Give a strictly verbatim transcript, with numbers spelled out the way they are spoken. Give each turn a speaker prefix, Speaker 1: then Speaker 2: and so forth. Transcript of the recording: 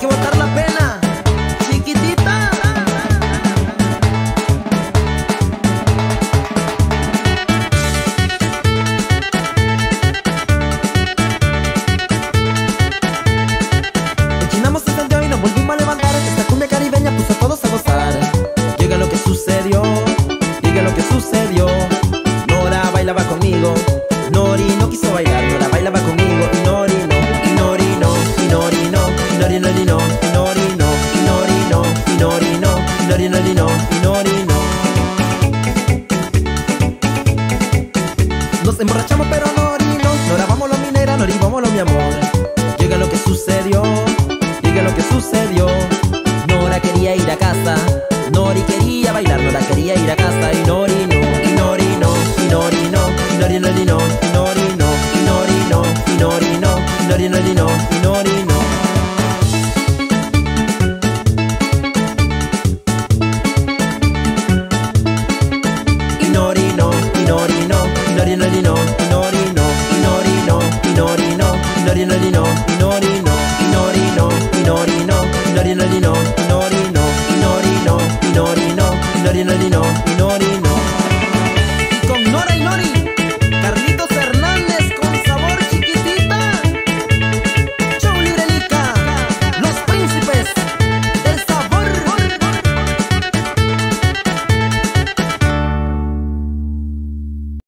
Speaker 1: que botar la pena, chiquitita. Enchinamos el sendero y nos volvimos a levantar. Esta cumbia caribeña puso a todos a gozar. Llega lo que sucedió, diga lo que sucedió. Nora bailaba conmigo, Nori no quiso bailar. Nora bailaba conmigo y Nori no, y Nori no, y Nori no, y Nori no, y no, y Nori no, y Nori no, y Nori no, y Nori no, y no, y Nori no. Nos emborrachamos pero Nori no. Nora vámonos mi negra, Nori vámonos mi amor. Llega lo que sucedió, diga lo que sucedió. Nora quería ir a casa, Nori quería bailar. Nora quería ir a casa y Nori no, y Nori no, y Nori no, y Nori no, y no, y Nori no, y Nori no, y Nori no, y Nori no, y no, y Nori no. Y Nori no, y Nori no, y Nori no, y no, y Nori no, y Nori no, y Nori no, y Nori no, y no, y Nori no, y Nori no, y Nori no, y Nori no, y no.